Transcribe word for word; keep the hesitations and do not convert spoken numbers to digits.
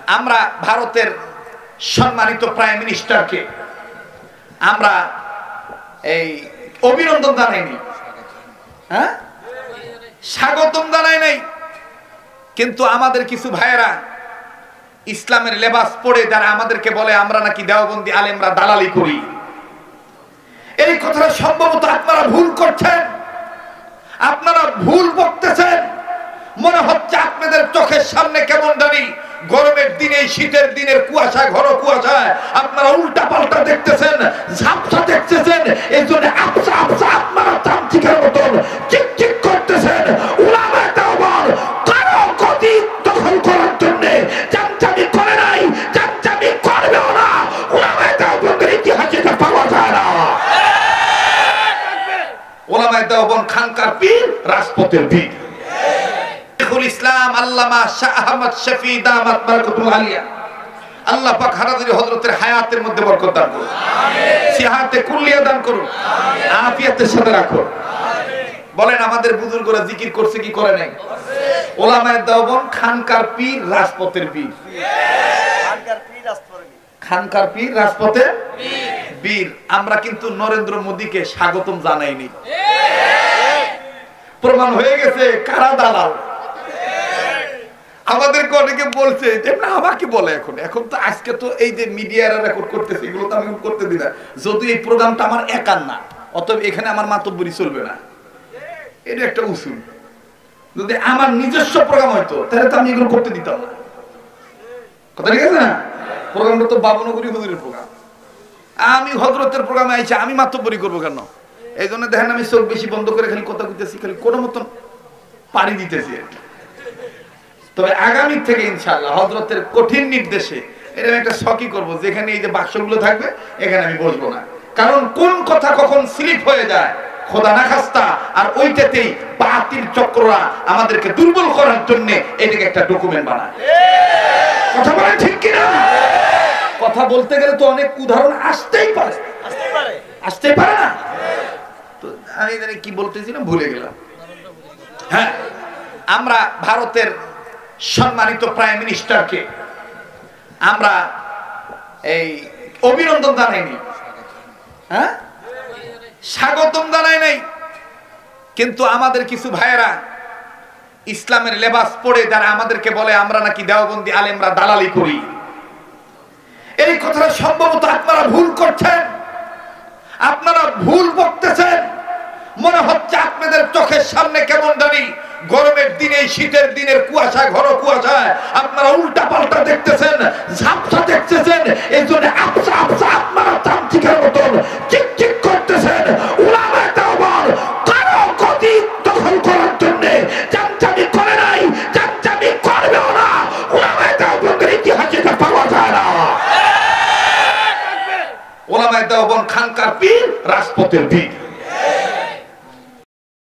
আমরা ভারতের সম্মানিত প্রাইম মিনিস্টারকে আমরা এই অভিনন্দন জানাইনি, হ্যাঁ, স্বাগতম জানাই নাই, কিন্তু আমাদের কিছু ভাইয়েরা ইসলামের লেবাস পরে যারা আমাদেরকে বলে আমরা নাকি দেওবন্দি আলেমরা দালালি করি, এই কথাটা সম্ভবত আপনারা ভুল করছেন, আপনারা ভুল বলতেছেন। মনে হচ্ছে আপনাদের চোখের সামনে কেমন জানি গরমের দিনে শীতের দিনের কুয়াশা, ঘন কুয়াশায় আপনারা উল্টা পাল্টা দেখতেছেন, ঝাপসা দেখতেছেন, এই জন্য আপসা আপসা আপনারা চামচিকের মতন চিকচিক করতেছেন। উলামায়ে দেওবন্দ কারো গদি দখল করার জন্য চামচামি করে নাই, চামচামি করবেও না। উলামায়ে দেওবন্দের ইতিহাসে এটা পাওয়া যায় না। উলামায়ে দেওবন্দ খানকার পীর, রাজপথের পীর। ইসলাম আল্লামা শাহ আহমদ শফি দামাত বরকতুল আলিয়া, আল্লাহ পাক হারাদির হযরতের হায়াতের মধ্যে বরকত দান করুন, আমিন। সিহাতে কুল্লিয়া দান করুন, আমিন। আফিয়াতের সাথে রাখুন। বলেন আমাদের বুজুর্গরা জিকির করছে কি করে নাই? করছে। উলামায়ে দেওবন্দ খানকার পীর, রাজপথের পীর। খানকার পীর, রাজপথের পীর। খানকার পীর, রাজপথের পীর। বীর। আমরা কিন্তু নরেন্দ্র মোদীকে স্বাগতম জানাইনি। প্রমাণ হয়ে গেছে কারা দালাল। আমাদেরকে অনেকে বলছে যে না, আমাকে বলে এখন এখন তো আজকে তো এই যে মিডিয়ারা রেকর্ড করতেছে, এগুলো তো আমি করতে দিই না, যদি এই প্রোগ্রামটা আমার একার না, অতএব এখানে আমার মাতব্বরি চলবে না, এটা একটা উসুল। যদি আমার নিজস্ব প্রোগ্রাম হয়তো তাহলে তো আমি এগুলো করতে দিতাম না। কথা ঠিক আছে না? প্রোগ্রামটা তো বাবনগরী হুজুরের প্রোগ্রাম, আমি হযরতের প্রোগ্রামে আইছি, আমি মাতব্বরি করবো কেন? এই জন্য দেখেন আমি চোখ বেশি বন্ধ করে খালি কথা কইতেছি, খালি কোনো মতন পাড়ি দিতেছি। তবে আগামী থেকে ইনশাআল্লাহ হযরতের কঠিন নির্দেশে এরকম একটা শকি করব, যেখানে এই যে বাক্সগুলো থাকবে এখানে আমি বসবো না, কারণ কোন কথা কখন স্লিপ হয়ে যায় খোদা না খাস্তা, আর ওইটাতেই বাতিল চক্ররা আমাদেরকে দুর্বল করার জন্য এটাকে একটা ডকুমেন্ট বানায়। কথা বলেন ঠিক কিনা? কথা বলতে গেলে তো অনেক উদাহরণ আসতেই পারে, আসতেই পারে, আসতেই পারে না? তো আমি জানি কি বলতেছিলাম, ভুলে গেলাম। হ্যাঁ, আমরা ভারতের সম্মানিত প্রাইম মিনিস্টারকে আমরা এই অভিনন্দন জানাইনি, হ্যাঁ, স্বাগতম জানাই নাই, কিন্তু আমাদের কিছু ভাইয়েরা ইসলামের লেবাস পরে যারা আমাদেরকে বলে আমরা নাকি দেওবন্দি আলেমরা দালালি করি, এই কথাটা সম্ভবত আপনারা ভুল করছেন, আপনারা ভুল বলতেছেন। মনে হচ্ছে আপনাদের চোখের সামনে কেমন জানি গরমের দিনে শীতের দিনের কুয়াশা, ঘন কুয়াশায় আপনারা উল্টা পাল্টা দেখতেছেন, ঝাপসা দেখতেছেন, এই জন্য আপসা আপসা আপনারা চামচিকের মতন চিকচিক করতেছেন। উলামায়ে দেওবন্দ কারো গদি দখল করার জন্য চামচামি করে নাই, চামচামি করবেও না। উলামায়ে দেওবন্দের ইতিহাসে এটা পাওয়া যায় না। উলামায়ে দেওবন্দ খানকার পীর, রাজপথের পীর।